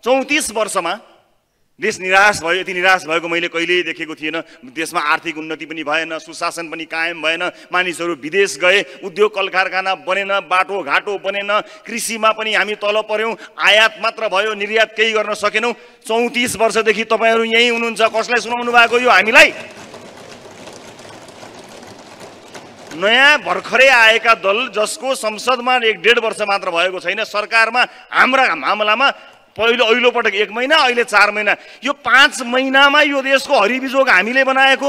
34 वर्षमा देश निराश भयो। यति निराश भएको मैले कहिल्यै देखेको थिएन। देशमा आर्थिक उन्नति पनि भएन, सुशासन पनि कायम भएन, मानिसहरू विदेश गए, उद्योग कल कारखाना बनेन, बाटो घाटो बनेन, कृषिमा पनि हामी तल पर्यौँ, आयात मात्र भयो, निर्यात केही गर्न सकेनौँ। 34 वर्षदेखि तपाईँहरू यही हुनुहुन्छ। कसलाई सुनाउनु भएको यो हामीलाई? नयाँ भर्खरै आएका दल जसको संसदमा 1.5 वर्ष मात्र भएको छैन, सरकारमा हाम्रा मामलामा पहिलो पटक 1 महिना, अहिले 4 महिना, यो 5 महिनामा यो देशको हरिबिजोग हामीले बनाएको।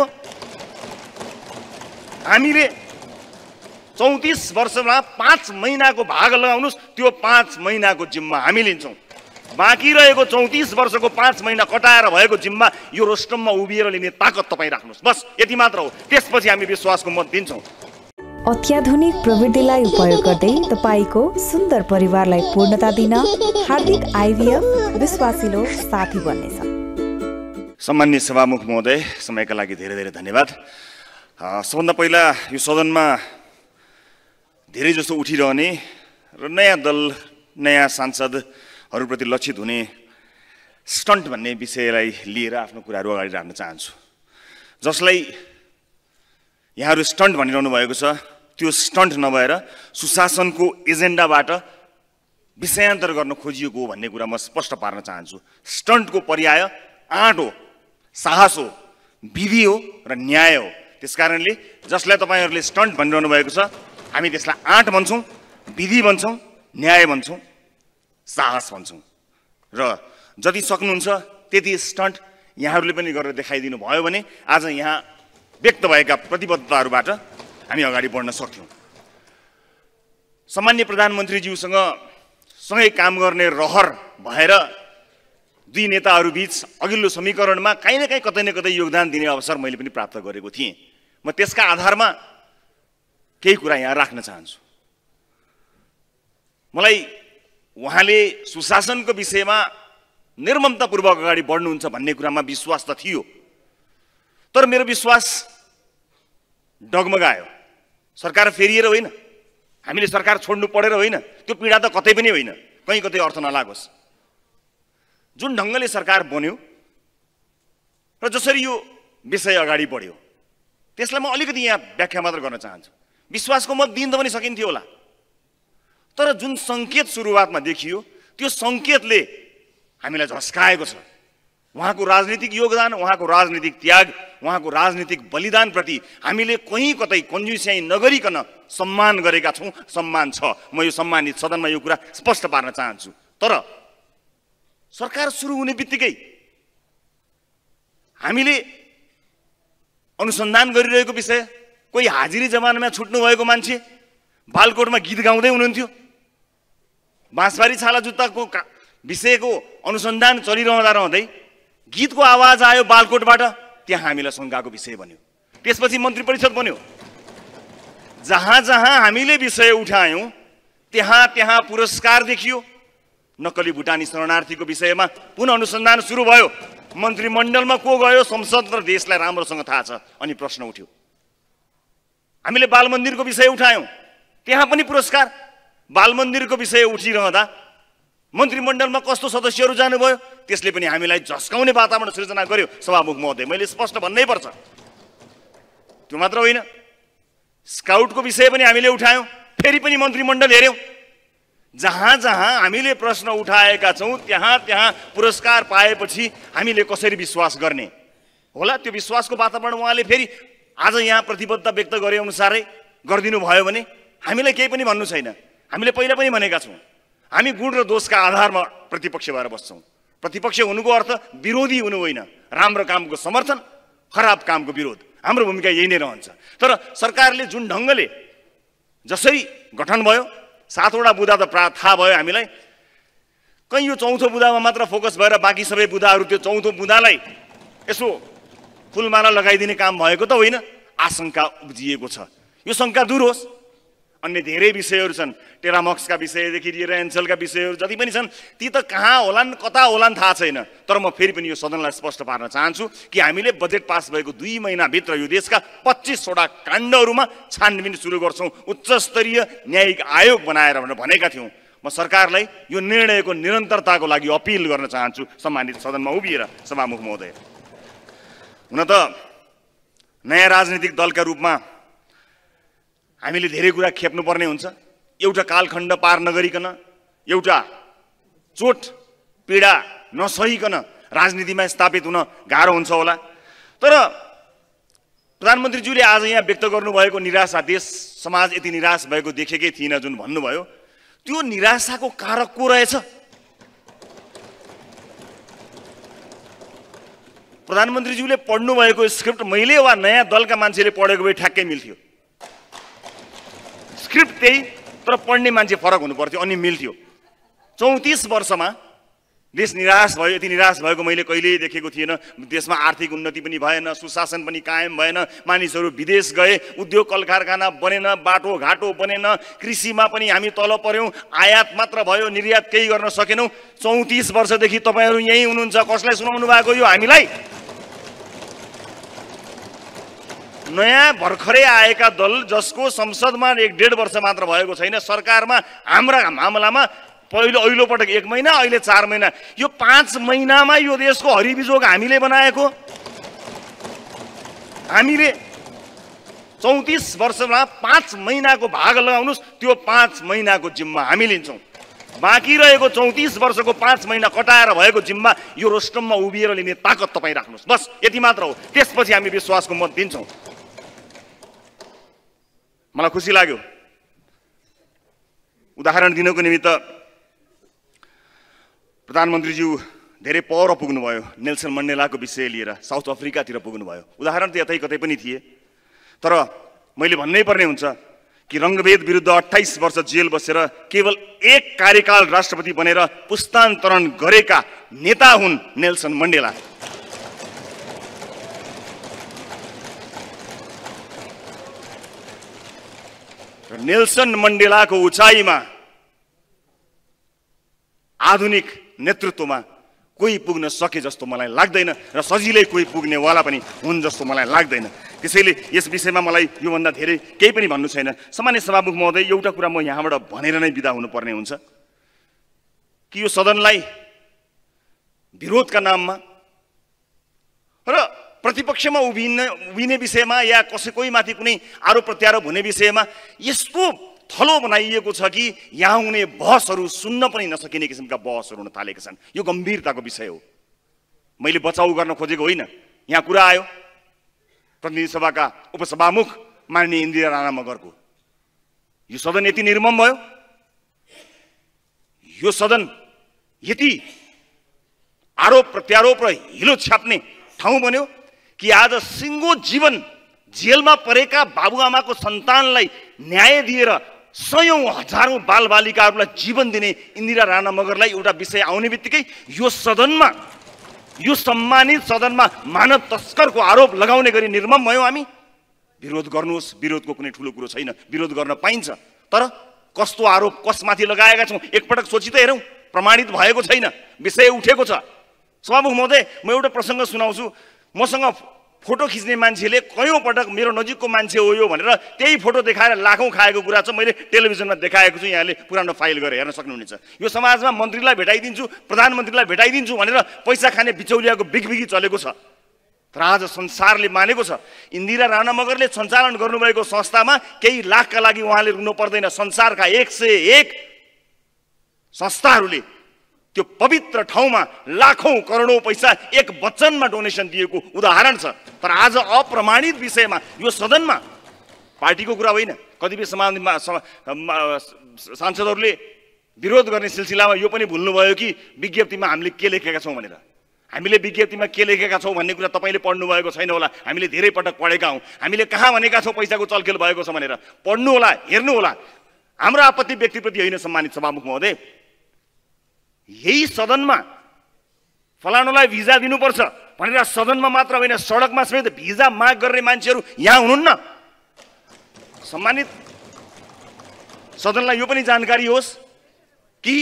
हामीले 34 वर्षमा 5 महिनाको भाग लगाउनुस्, त्यो 5 महिनाको जिम्मा हामी लिन्छौँ। बाँकी रहेको 34 वर्षको 5 महिना कटाएर भएको जिम्मा यो रोस्टममा उभिएर लिने ताकत तपाईँ राख्नुहोस्। बस यति मात्र हो। त्यसपछि हामी विश्वासको मत दिन्छौँ। अत्याधुनिक प्रविधिलाई उपयोग गर्दै तपाईको सुन्दर परिवारलाई पूर्णता दिन हार्दिक आइभीएफ विश्वासिलो साथी बन्नेछ। सम्माननीय सभामुख महोदय, समयका लागि धेरै धेरै धन्यवाद। सबभन्दा पहिला यो सदनमा धेरै जसो उठिरहने र नयाँ दल, नयाँ सांसदहरूप्रति लक्षित हुने स्टन्ट भन्ने विषयलाई लिएर आफ्नो कुराहरू अगाडि राख्न चाहन्छु। जसलाई यहाँहरू स्टन्ट भनिरहनु भएको छ, त्यो स्टन्ट नभएर सुशासनको एजेन्डाबाट विषयान्तर गर्न खोजिएको हो भन्ने कुरा म स्पष्ट पार्न चाहन्छु। स्टन्टको पर्याय आँट हो, साहस हो, विधि हो र न्याय हो। त्यसकारणले जसलाई तपाईँहरूले स्टन्ट भनिरहनु भएको छ, हामी त्यसलाई आँट भन्छौँ, विधि भन्छौँ, न्याय भन्छौँ, साहस भन्छौँ। र जति सक्नुहुन्छ त्यति स्टन्ट यहाँहरूले पनि गरेर देखाइदिनु भयो भने आज यहाँ व्यक्त भएका प्रतिबद्धताहरूबाट हामी अगाडि बढ्न सक्थ्यौँ। सामान्य प्रधानमन्त्रीज्यूसँग सँगै काम गर्ने रहर भएर दुई नेताहरू बीच अघिल्लो समीकरणमा काहीँ न काहीँ कतै न कतै योगदान दिने अवसर मैले पनि प्राप्त गरेको थिएँ। म त्यसका आधारमा केही कुरा यहाँ राख्न चाहन्छु। मलाई उहाँले सुशासनको विषयमा निर्ममतापूर्वक अगाडि बढ्नुहुन्छ भन्ने कुरामा विश्वास त थियो, तर मेरो विश्वास डगमगायो। सरकार फेरिएर होइन, हामीले सरकार छोड्नु परेर होइन, त्यो पीडा त कतै पनि होइन, कहीँ कतै अर्थ नलागोस्। जुन ढङ्गले सरकार बन्यो र जसरी यो विषय अगाडि बढ्यो त्यसलाई म अलिकति यहाँ व्याख्या मात्र गर्न चाहन्छु। विश्वासको मत दिन त पनि सकिन्थ्यो होला, तर जुन सङ्केत सुरुवातमा देखियो त्यो सङ्केतले हामीलाई झस्काएको छ। उहाँको राजनीतिक योगदान, उहाँको राजनीतिक त्याग, उहाँको राजनीतिक बलिदानप्रति हामीले कहीँ कतै कन्जुस्याइ नगरिकन सम्मान गरेका छौँ, सम्मान छ। म यो सम्मानित सदनमा यो कुरा स्पष्ट पार्न चाहन्छु। तर सरकार सुरु हुने बित्तिकै हामीले अनुसन्धान गरिरहेको विषय, कोही हाजिरी जमानामा छुट्नु भएको मान्छे बालकोटमा गीत गाउँदै हुनुहुन्थ्यो, बाँसबारी छाला जुत्ताको विषयको अनुसन्धान चलिरहँदै गीतको आवाज आयो बालकोटबाट, त्यहाँ हामीलाई शङ्काको विषय बन्यो। त्यसपछि मन्त्री परिषद बन्यो। जहाँ जहाँ हामीले विषय उठायौँ त्यहाँ त्यहाँ पुरस्कार देखियो। नक्कली भुटानी शरणार्थीको विषयमा पुनः अनुसन्धान सुरु भयो। मन्त्रीमण्डलमा को गयो, संसद र देशलाई राम्रोसँग थाहा छ। अनि प्रश्न उठ्यो। हामीले बाल मन्दिरको विषय उठायौँ, त्यहाँ पनि पुरस्कार। बाल मन्दिरको विषय उठिरहँदा मन्त्रीमण्डलमा कस्तो सदस्यहरू जानुभयो, त्यसले पनि हामीलाई झस्काउने वातावरण सृजना गर्यो। सभामुख महोदय, मैले स्पष्ट भन्नै पर्छ। त्यो मात्र होइन, स्काउटको विषय पनि हामीले उठायौँ, फेरि पनि मन्त्रीमण्डल हेऱ्यौँ। जहाँ जहाँ हामीले प्रश्न उठाएका छौँ त्यहाँ त्यहाँ पुरस्कार पाएपछि हामीले कसरी विश्वास गर्ने होला? त्यो विश्वासको वातावरण उहाँले फेरि आज यहाँ प्रतिबद्धता व्यक्त गरे अनुसारै गरिदिनु भयो भने हामीलाई केही पनि भन्नु छैन। हामीले पहिला पनि भनेका छौँ, हामी गुण र दोषका आधारमा प्रतिपक्ष भएर बस्छौँ। प्रतिपक्ष हुनुको अर्थ विरोधी हुनु होइन, राम्रो कामको समर्थन, खराब कामको विरोध। हाम्रो भूमिका यही नै रहन्छ। तर सरकारले जुन ढङ्गले जसरी गठन भयो, 7वटा बुँदा त थाहा भयो हामीलाई, कहीँ यो चौथो बुँदामा मात्र फोकस भएर बाँकी सबै बुँदाहरू त्यो चौथो बुँदालाई यसो फुलमाला लगाइदिने काम भएको त होइन, आशंका उब्जिएको छ। यो शङ्का दूर होस्। अन्य धेरै विषयहरू छन्, टेरामक्सका विषयदेखि लिएर एन्सेलका विषयहरू जति पनि छन्, ती त कहाँ होलान् कता होलान् थाहा छैन। तर म फेरि पनि यो सदनलाई स्पष्ट पार्न चाहन्छु कि हामीले बजेट पास भएको 2 महिनाभित्र यो देशका 25वटा काण्डहरूमा छानबिन सुरु गर्छौँ। उच्च स्तरीय न्यायिक आयोग बनाएर भनेर भनेका थियौँ। म सरकारलाई यो निर्णयको निरन्तरताको लागि अपिल गर्न चाहन्छु सम्मानित सदनमा उभिएर सभामुख महोदय। हुन त नयाँ राजनीतिक दलका रूपमा हामीले धेरै कुरा खेप्नुपर्ने हुन्छ। एउटा कालखण्ड पार नगरिकन, एउटा चोट पीडा नसहिकन राजनीतिमा स्थापित हुन गाह्रो हुन्छ होला। तर प्रधानमन्त्रीज्यूले आज यहाँ व्यक्त गर्नुभएको निराशा, देश समाज यति निराश भएको देखेकै थिइन जुन भन्नुभयो, त्यो निराशाको कारक को रहेछ? प्रधानमन्त्रीज्यूले पढ्नुभएको स्क्रिप्ट मैले वा नयाँ दलका मान्छेले पढेको भए ठ्याक्कै मिल्थ्यो। स्क्रिप्ट त्यही, तर पढ्ने मान्छे फरक हुनु पर्थ्यो अनि मिल्थ्यो। 34 वर्षमा देश निराश भयो। यति निराश भएको मैले कहिल्यै देखेको थिएन। देशमा आर्थिक उन्नति पनि भएन, सुशासन पनि कायम भएन, मानिसहरू विदेश गए, उद्योग कल कारखाना बनेन, बाटोघाटो बनेन, कृषिमा पनि हामी तल पर्यौँ, आयात मात्र भयो, निर्यात केही गर्न सकेनौँ। 34 वर्षदेखि तपाईँहरू यहीँ हुनुहुन्छ, कसलाई सुनाउनु भएको यो हामीलाई? नयाँ भर्खरै आएका दल जसको संसदमा 1.5 वर्ष मात्र भएको छैन, सरकारमा हाम्रा मामलामा पहिलो पटक 1 महिना, अहिले 4 महिना, यो 5 महिनामा यो देशको हरिबिजोग हामीले बनाएको। हामीले 34 वर्षमा 5 महिनाको भाग लगाउनुहोस्, त्यो 5 महिनाको जिम्मा हामी लिन्छौँ। बाँकी रहेको 34 वर्षको 5 महिना कटाएर भएको जिम्मा यो रोस्टममा उभिएर लिने ताकत तपाईँ राख्नुहोस्, बस यति मात्र हो। त्यसपछि हामी विश्वासको मत दिन्छौँ। मलाई खुसी लाग्यो, उदाहरण दिनको निमित्त प्रधानमन्त्रीज्यू धेरै पर पुग्नुभयो। नेल्सन मण्डेलाको विषय लिएर साउथ अफ्रिकातिर पुग्नुभयो। उदाहरण त यतै कतै पनि थिए, तर मैले भन्नै पर्ने हुन्छ कि रङ्गभेद विरुद्ध 28 वर्ष जेल बसेर केवल 1 कार्यकाल राष्ट्रपति बनेर पुस्तान्तरण गरेका नेता हुन् नेल्सन मण्डेला। नेल्सन मण्डेलाको उचाइमा, आधुनिक नेतृत्वमा कोही पुग्न सके जस्तो मलाई लाग्दैन र सजिलै कोही पुग्नेवाला पनि हुन् जस्तो मलाई लाग्दैन। त्यसैले यस विषयमा मलाई योभन्दा धेरै केही पनि भन्नु छैन। सामान्य सभामुख महोदय, एउटा कुरा म यहाँबाट भनेर नै बिदा हुनुपर्ने हुन्छ कि यो सदनलाई विरोधका नाममा र प्रतिपक्षमा उभिने विषयमा या कोही माथि कुनै आरोप प्रत्यारोप हुने विषयमा यस्तो थलो बनाइएको छ कि यहाँ हुने बहसहरू सुन्न पनि नसकिने किसिमका बहसहरू हुन थालेका छन्। यो गम्भीरताको विषय हो। मैले बचाउ गर्न खोजेको होइन। यहाँ कुरा आयो प्रतिनिधि सभाका उपसभामुख माननीय इन्दिरा राणा मगरको। यो सदन यति निर्मम भयो, यो सदन यति आरोप प्रत्यारोप र हिलो छाप्ने ठाउँ बन्यो कि आज सिङ्गो जीवन जेलमा परेका बाबुआमाको सन्तानलाई न्याय दिएर सयौं हजारौं बालबालिकाहरूलाई जीवन दिने इन्दिरा राणा मगरलाई एउटा विषय आउने बित्तिकै यो सदनमा, यो सम्मानित सदनमा मानव तस्करको आरोप लगाउने गरी निर्मम भयो। हामी विरोध गर्नुहोस्, विरोधको कुनै ठुलो कुरो छैन, विरोध गर्न पाइन्छ। तर कस्तो आरोप कसमाथि लगाएका छौँ एकपटक सोची त हेरौँ। प्रमाणित भएको छैन, विषय उठेको छ। सभामुख महोदय, म एउटा प्रसङ्ग सुनाउँछु। मसँग फोटो खिच्ने मान्छेले कयौं पटक मेरो नजिकको मान्छे हो यो भनेर त्यही फोटो देखाएर लाखौं खाएको कुरा छ। मैले टेलिभिजनमा देखाएको छु, यहाँले पुरानो फाइल गरेर हेर्न सक्नुहुनेछ। यो समाजमा मन्त्रीलाई भेटाइदिन्छु, प्रधानमन्त्रीलाई भेटाइदिन्छु भनेर पैसा खाने बिचौलियाको बिगबिगी चलेको छ। तर आज संसारले मानेको छ इन्दिरा राणा मगरले सञ्चालन गर्नुभएको संस्थामा केही लाखका लागि उहाँले रुनु पर्दैन। संसारका 101 संस्थाहरूले त्यो पवित्र ठाउँमा लाखौं करोडौं पैसा एक वचनमा डोनेसन दिएको उदाहरण छ। तर आज अप्रमाणित विषयमा यो सदनमा पार्टीको कुरा होइन, कतिपय सांसदहरूले विरोध गर्ने सिलसिलामा यो पनि भुल्नुभयो कि विज्ञप्तिमा हामीले के लेखेका छौँ भनेर। हामीले विज्ञप्तिमा के लेखेका छौँ भन्ने कुरा तपाईँले पढ्नु भएको छैन होला। हामीले धेरै पटक पढेका हौँ। हामीले कहाँ भनेका छौँ पैसाको चलखेल भएको छ भनेर। पढ्नु होला, हेर्नु होला। हाम्रो आपत्ति व्यक्तिप्रति होइन सम्मानित सभामुख महोदय। यही सदनमा फलानुलाई भिजा दिनुपर्छ भनेर सदनमा मात्र होइन सडकमा समेत भिजा माग गर्ने मान्छेहरू यहाँ हुनुहुन्न। सम्मानित सदनलाई यो पनि जानकारी होस् कि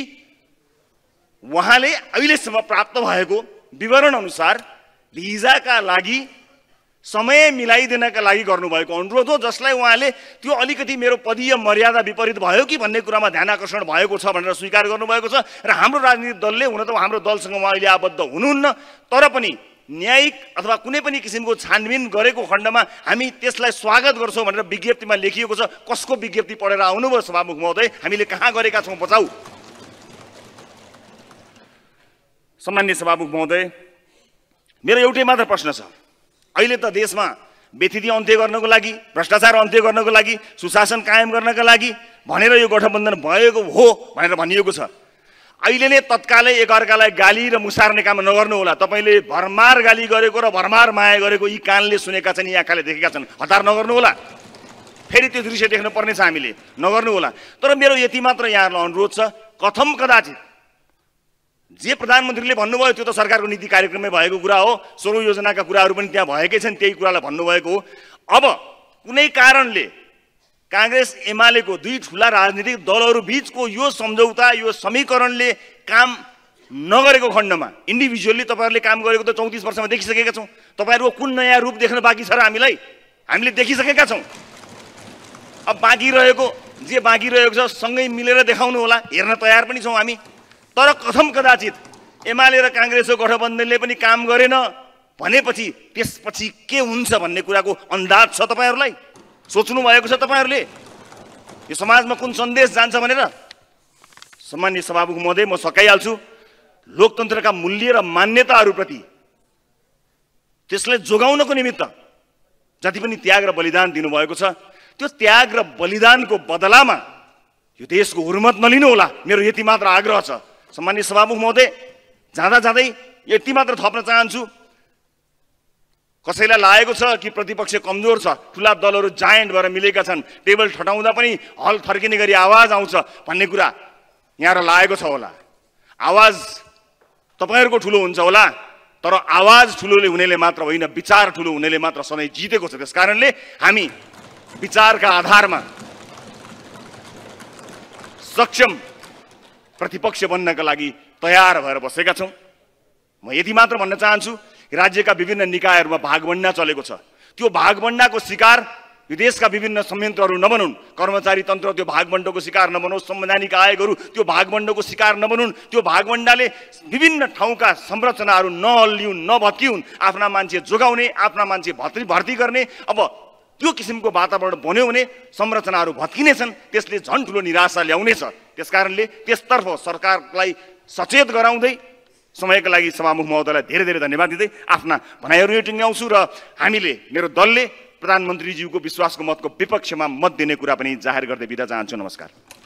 उहाँले अहिलेसम्म प्राप्त भएको विवरण अनुसार भिजाका लागि समय मिलाइदिनका लागि गर्नुभएको अनुरोध हो, जसलाई उहाँले त्यो अलिकति मेरो पदीय मर्यादा विपरीत भयो कि भन्ने कुरामा ध्यान आकर्षण भएको छ भनेर स्वीकार गर्नुभएको छ। र हाम्रो राजनीतिक दलले, हुन त हाम्रो दलसँग उहाँ अहिले आबद्ध हुनुहुन्न, तर पनि न्यायिक अथवा कुनै पनि किसिमको छानबिन गरेको खण्डमा हामी त्यसलाई स्वागत गर्छौँ भनेर विज्ञप्तिमा लेखिएको छ। कसको विज्ञप्ति पढेर आउनुभयो सभामुख महोदय? हामीले कहाँ गरेका छौँ बचाउ? सम्माननीय सभामुख महोदय, मेरो एउटै मात्र प्रश्न छ। अहिले त देशमा बेथिति अन्त्य गर्नको लागि, भ्रष्टाचार अन्त्य गर्नको लागि, सुशासन कायम गर्नका लागि भनेर यो गठबन्धन भएको हो भनेर भनिएको छ। अहिले नै तत्कालै एकअर्कालाई गाली र मुसार्ने काम नगर्नु होला। तपाईँले भरमार गाली गरेको र भरमार माया गरेको यी कानले सुनेका छन्, यी आँखाले देखेका छन्। हतार नगर्नु होला। फेरि त्यो दृश्य देख्न पर्नेछ हामीले, नगर्नु होला। तर मेरो यति मात्र यहाँहरूलाई अनुरोध छ, कथम कदाचित जे प्रधानमन्त्रीले भन्नुभयो त्यो त सरकारको नीति कार्यक्रममै भएको कुरा हो। 16 योजनाका कुराहरू पनि त्यहाँ भएकै छन्, त्यही कुरालाई भन्नुभएको हो। अब कुनै कारणले कांग्रेस एमालेको दुई ठुला राजनीतिक दलहरू बीचको यो सम्झौता, यो समीकरणले काम नगरेको खण्डमा इन्डिभिजुअली तपाईँहरूले काम गरेको त 34 वर्षमा देखिसकेका छौँ। तपाईँहरूको कुन नयाँ रूप देख्न बाँकी छ र हामीले देखिसकेका छौँ। अब बाँकी रहेको जे बाँकी रहेको छ सँगै मिलेर देखाउनु होला, हेर्न तयार पनि छौँ हामी। तर कथम कदाचित एमाले र कांग्रेसको गठबन्धनले पनि काम गरेन भनेपछि त्यसपछि के हुन्छ भन्ने कुराको अन्दाज छ तपाईँहरूलाई? सोच्नु भएको छ तपाईँहरूले यो समाजमा कुन सन्देश जान्छ भनेर? सम्माननीय सभामुख महोदय, म सकाइहाल्छु, लोकतन्त्रका मूल्य र मान्यताहरूप्रति त्यसलाई जोगाउनको निमित्त जति पनि त्याग र बलिदान दिनुभएको छ, त्यो त्याग र बलिदानको बदलामा यो देशको हुर्मत नलिनु होला, मेरो यति मात्र आग्रह छ। सम्माननीय सभामुख महोदय, जाँदा जाँदै यति मात्र थप्न चाहन्छु, कसैलाई लागेको छ कि प्रतिपक्ष कमजोर छ, ठुला दलहरू जायन्ट भएर मिलेका छन्, टेबल ठटाउँदा पनि हल थर्किने गरी आवाज आउँछ भन्ने कुरा यहाँ लागेको छ होला। आवाज तपाईँहरूको ठुलो हुन्छ होला, तर आवाज ठुलोले हुनेले मात्र होइन, विचार ठुलो हुनेले मात्र सधैँ जितेको छ। त्यसकारणले हामी विचारका आधारमा सक्षम प्रतिपक्ष बन्नका लागि तयार भएर बसेका छौँ। म यति मात्र भन्न चाहन्छु, राज्यका विभिन्न निकायहरूमा भागबण्डा चलेको छ, त्यो भागबण्डाको शिकार यो देशका विभिन्न संयन्त्रहरू नबनुन्, कर्मचारी तन्त्र त्यो भागबण्डाको शिकार नबनोस्, संवैधानिक आयोगहरू त्यो भागबण्डाको शिकार नबनुन्, त्यो भागबण्डाले विभिन्न ठाउँका संरचनाहरू नहल्लिउन्, नभत्किउन्, आफ्ना मान्छे जोगाउने, आफ्ना मान्छे भर्ती गर्ने। अब त्यो किसिमको वातावरण बन्यो भने संरचनाहरू भत्किनेछन्, त्यसले झन् ठुलो निराशा ल्याउनेछ। त्यसकारणले त्यसतर्फ सरकारलाई सचेत गराउँदै समयका लागि सभामुख महोदयलाई धेरै धेरै धन्यवाद दिँदै आफ्ना भनाइहरू यो टुङ्ग्याउँछु र हामीले, मेरो दलले प्रधानमन्त्रीज्यूको विश्वासको मतको विपक्षमा मत दिने कुरा पनि जाहेर गर्दै बिदा चाहन्छु। नमस्कार।